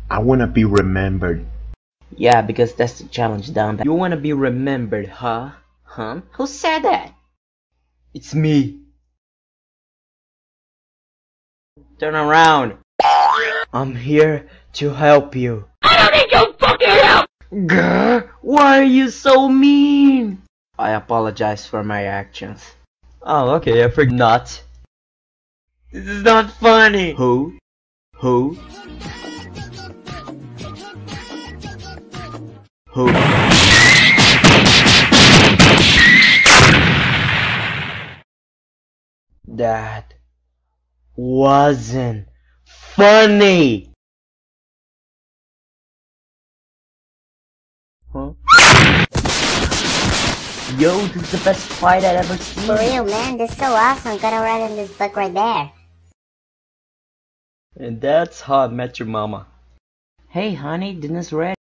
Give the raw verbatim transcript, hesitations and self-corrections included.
I wanna be remembered. Yeah, because that's the challenge down there. You wanna be remembered, huh? Huh? Who said that? It's me. Turn around. I'm here to help you. I don't need your fucking help! Grr, why are you so mean? I apologize for my actions. Oh, okay, I forgot. Not. This is not funny. Who? Who? Who? That wasn't funny. Huh? Yo, this is the best fight I've ever seen. For real, man, this is so awesome. Gotta write in this book right there. And that's how I met your mama. Hey, honey, dinner's ready.